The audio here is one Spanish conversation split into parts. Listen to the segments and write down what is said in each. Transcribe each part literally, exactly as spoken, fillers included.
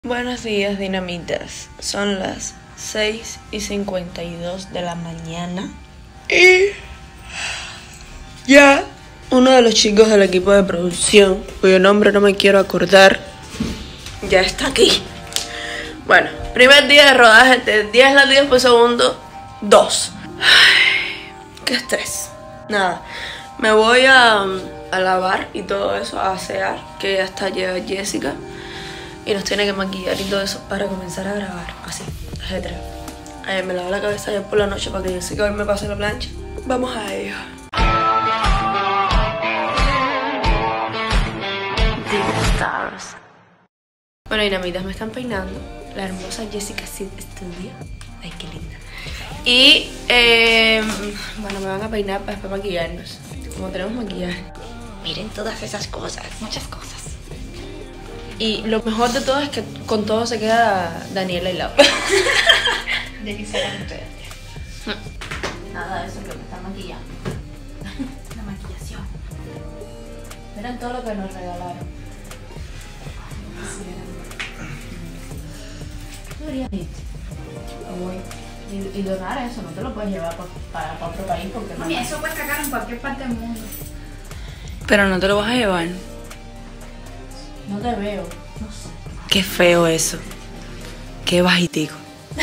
Buenos días, dinamitas. Son las seis y cincuenta y dos de la mañana y ya uno de los chicos del equipo de producción, cuyo nombre no me quiero acordar, ya está aquí. Bueno, primer día de rodaje de diez latidos por segundo, dos. Ay, qué estrés. Nada, me voy a, a lavar y todo eso, a asear, que ya está llega Jessica. Y nos tiene que maquillar y todo eso para comenzar a grabar. Así, ajetreo. Ayer me lavé la cabeza ayer por la noche para que Jessica hoy me pase la plancha. Vamos a ello. Stars. Bueno, dinamitas, me están peinando la hermosa Jessica Sid Studio. Ay, qué linda. Y, eh, bueno, me van a peinar para después maquillarnos. Como tenemos maquillaje. Miren todas esas cosas, muchas cosas. Y lo mejor de todo es que con todo se queda Daniela y Laura. De que serán ustedes. Nada de eso que me están maquillando. La maquillación. Miren todo lo que nos regalaron. Deberías irte. Y, y donar eso, no te lo puedes llevar pa, para, para otro país porque Mami, no. eso puede sacar en cualquier parte del mundo. Pero no te lo vas a llevar. No te veo, no sé. Qué feo eso. Qué bajitico.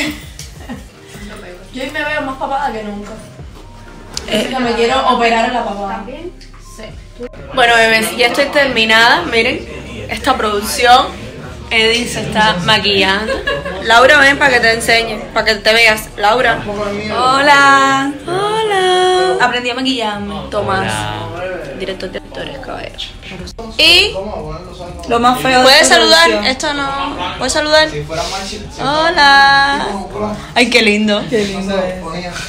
Yo hoy me veo más papada que nunca. Eh, que me quiero operar en la papada. ¿También? Sí. Bueno, bebés, ya estoy terminada. Miren, esta producción. Eddie se está maquillando. Laura, ven para que te enseñe, para que te veas. Laura. Hola. Hola. Aprendí a maquillarme. Tomás. Director de actores, caballero. Y lo más feo. ¿Puedes saludar? Esto no. ¿Puedes saludar? Hola. Ay, qué lindo. Qué lindo es.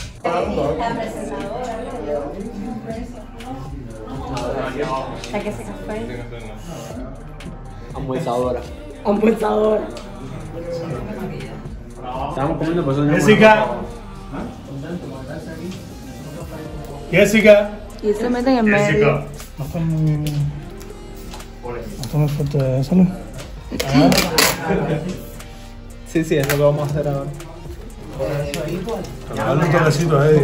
Sáquese café. Almorzadora. Almorzadora. Estamos comiendo por eso. Jessica. Jessica. Y se meten en medio. Jessica. No fue muy. No fue muy fuerte eso, ¿no? Sí, sí, es lo que vamos a hacer ahora. Dale un toquecito a Eddie.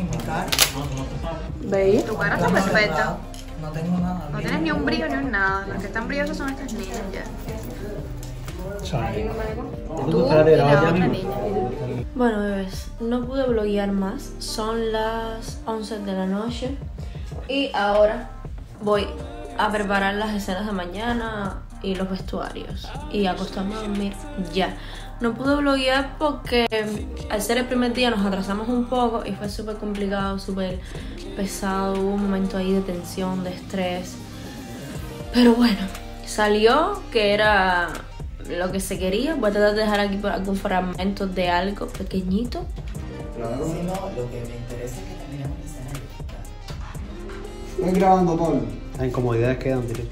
¿Veis? Tu cara está perfecta. No tengo nada. No tienes ni un brillo ni un nada. Los que están brillosos son estas niñas ya. Tú y la otra niña. Bueno, bebés, no pude bloguear más. Son las once de la noche. Y ahora voy a preparar las escenas de mañana y los vestuarios. Y acostarme a dormir ya. No pude bloguear porque al ser el primer día nos atrasamos un poco y fue súper complicado, súper pesado. Hubo un momento ahí de tensión, de estrés. Pero bueno, salió que era lo que se quería. Voy a tratar de dejar aquí por algún fragmento de algo pequeñito. Si no, lo que me interesa es que terminemos de escena. Estoy grabando, Paul. Las incomodidades quedan directo.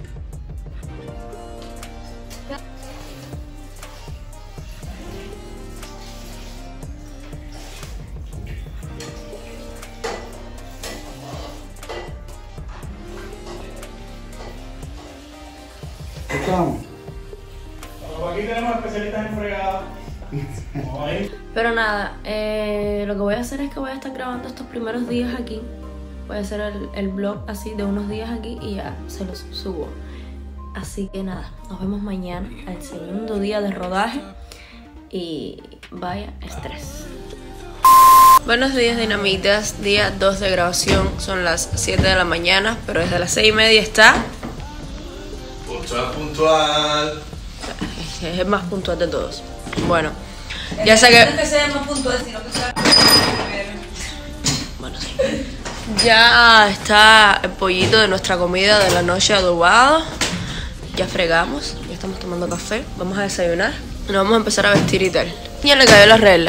Estamos. Aquí tenemos especialistas en fregada. Pero nada, eh, lo que voy a hacer es que voy a estar grabando estos primeros días aquí. Voy a hacer el, el vlog así de unos días aquí y ya se los subo. Así que nada, nos vemos mañana, al segundo día de rodaje. Y vaya estrés. Buenos días, dinamitas. Día dos de grabación. Son las siete de la mañana, pero desde las seis y media está... Puntual, puntual. Es el más puntual de todos. Bueno, ya sé que... No es que sea más puntual, sino que sea... Bueno, sí. Ya está el pollito de nuestra comida de la noche adobado. Ya fregamos, ya estamos tomando café. Vamos a desayunar. Nos vamos a empezar a vestir y tal. Ya le cayó la regla.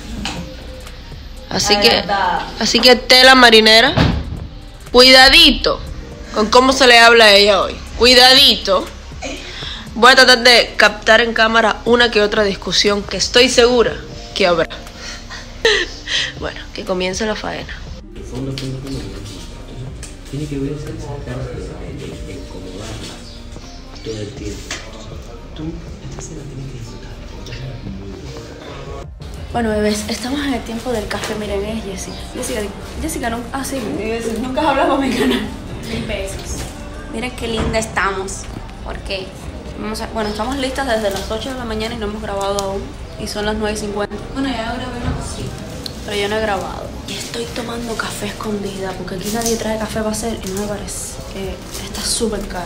Así que, así que tela marinera. Cuidadito con cómo se le habla a ella hoy. Cuidadito. Voy a tratar de captar en cámara una que otra discusión que estoy segura que habrá. Bueno, que comience la faena. Tiene que ver esa parte de incomodarla todo el tiempo. Tú, esta escena tienes que disfrutar. Bueno, bebés, estamos en el tiempo del café. Miren, es Jessica. Jessica, Jessica nunca... Ah, sí, nunca has hablado con mi canal. Mil pesos. Miren qué linda estamos. Porque, vamos a, bueno, estamos listas desde las ocho de la mañana y no hemos grabado aún. Y son las nueve y cincuenta. Bueno, ya grabé una cosita. Pero yo no he grabado. Y estoy tomando café escondida porque aquí nadie trae café para hacer y no me parece que está súper caro.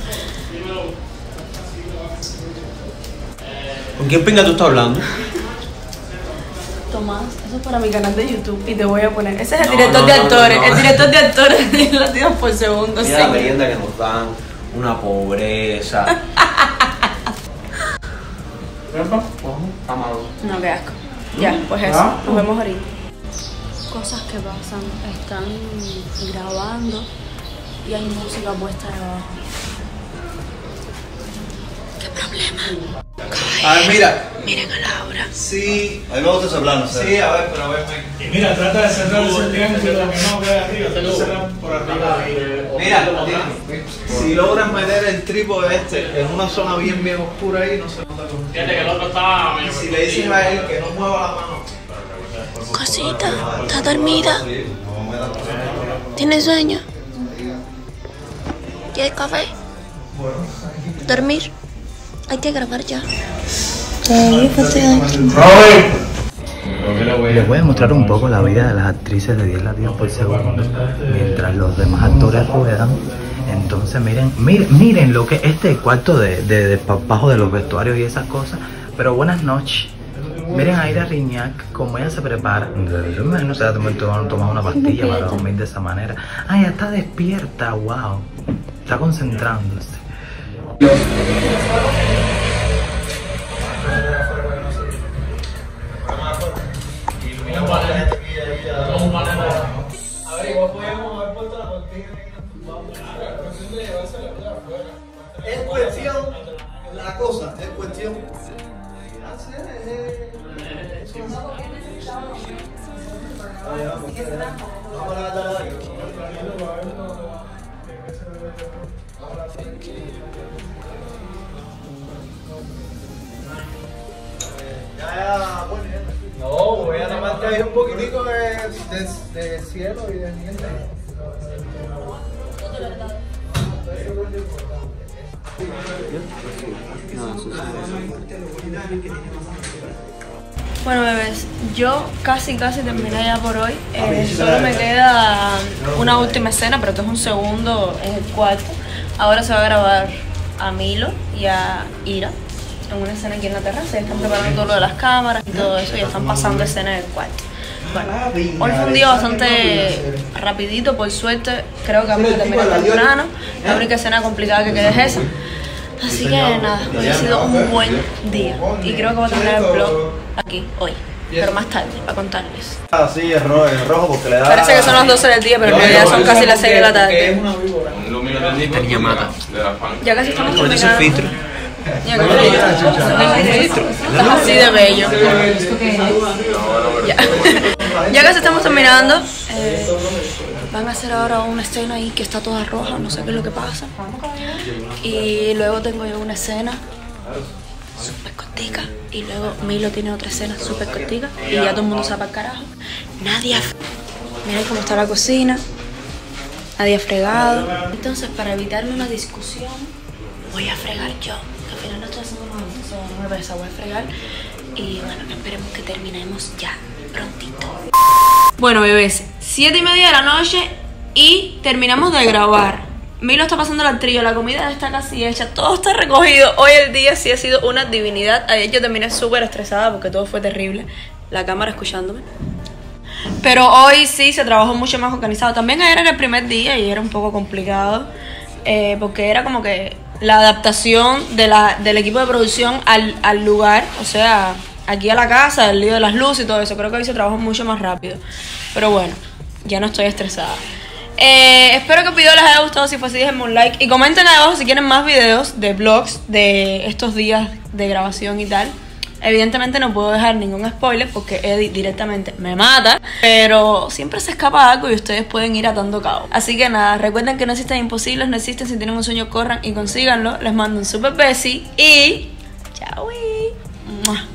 ¿Con quién pinga tú estás hablando? Tomás, eso es para mi canal de YouTube y te voy a poner. Ese es el No, director no, de no, actores, no. el director de actores de Latidos por Segundo. Mira la merienda que nos dan, una pobreza. No, qué asco. Ya, pues eso, nos vemos ahorita. Cosas que pasan, están grabando y hay música puesta debajo. ¿Qué problema? A ver, mira. Miren a Laura. Sí. A mí me gusta ese plano. Sí, a ver, pero a ver. Y mira, trata de cerrar ese triángulo que no queda arriba, te lo cerran por arriba. Mira, si logras meter el trípode este en una zona bien bien oscura ahí, no se nota con. Fíjate que el otro está medio. Y si le dices a él que no mueva la mano. Cosita, ¿estás dormida? ¿Tienes sueño? ¿Quieres café? ¿Dormir? Hay que grabar ya. Les voy a mostrar un poco la vida de las actrices de diez latidos por segundo mientras los demás actores ruedan. Entonces miren, miren, miren lo que este cuarto de, de, de bajo de los vestuarios y esas cosas. Pero buenas noches. Miren a Ira Riñac, como ella se prepara. No sé, tomar tomar una pastilla para dormir de esa manera. Ah, ella está despierta, wow. Está concentrándose. A ver, igual podemos haber puesto la cortina. Es cuestión, la cosa, es cuestión. No, voy a tomar que hay un poquitico de, de, de cielo y de nieve. Bueno, bebés, yo casi casi terminé ya por hoy. Eh, solo me queda una última escena, pero esto es un segundo en el cuarto. Ahora se va a grabar a Milo y a Ira en una escena aquí en la terraza. Ya están preparando todo lo de las cámaras y todo eso y ya están pasando escena en el cuarto. Bueno, hoy fue un día bastante rapidito, por suerte. Creo que vamos a terminar temprano. La única escena complicada que queda es esa. Así que nada, hoy ha sido un buen día y creo que voy a terminar el vlog aquí hoy, pero más tarde, para contarles. Ah, sí, es rojo, es rojo porque le da... Parece que son las doce del día, pero en realidad son casi las seis de la tarde. Esta niña mata. Ya casi estamos ¿Cómo te terminando. ese filtro? Ya casi estás así de bello. Ya, ya casi estamos terminando. Eh, van a hacer ahora una escena ahí que está toda roja, no sé qué es lo que pasa. Y luego tengo yo una escena súper cortica. Y luego Milo tiene otra escena súper cortica. Y ya todo el mundo se va para el carajo. Nadie ha... Miren cómo está la cocina. Nadie ha fregado. Entonces, para evitarme una discusión, voy a fregar yo. Que al final no estoy haciendo nada, entonces no me pesa, voy a fregar. Y bueno, esperemos que terminemos ya prontito. Bueno, bebés, siete y media de la noche y terminamos de grabar. Milo está pasando la trillo, la comida está casi hecha, todo está recogido. Hoy el día sí ha sido una divinidad. Ayer yo terminé súper estresada porque todo fue terrible. La cámara escuchándome. Pero hoy sí se trabajó mucho más organizado. También ayer era el primer día y era un poco complicado. Eh, porque era como que la adaptación de la, del equipo de producción al, al lugar. O sea, aquí a la casa, el lío de las luces y todo eso. Creo que hoy se trabajó mucho más rápido. Pero bueno, ya no estoy estresada. Eh, espero que el video les haya gustado. Si fue así, déjenme un like. Y comenten ahí abajo si quieren más videos de vlogs de estos días de grabación y tal. Evidentemente no puedo dejar ningún spoiler porque Eddie directamente me mata. Pero siempre se escapa algo y ustedes pueden ir atando cabo. Así que nada, recuerden que no existen imposibles, no existen. Si tienen un sueño, corran y consíganlo. Les mando un super besi y... ¡Chao!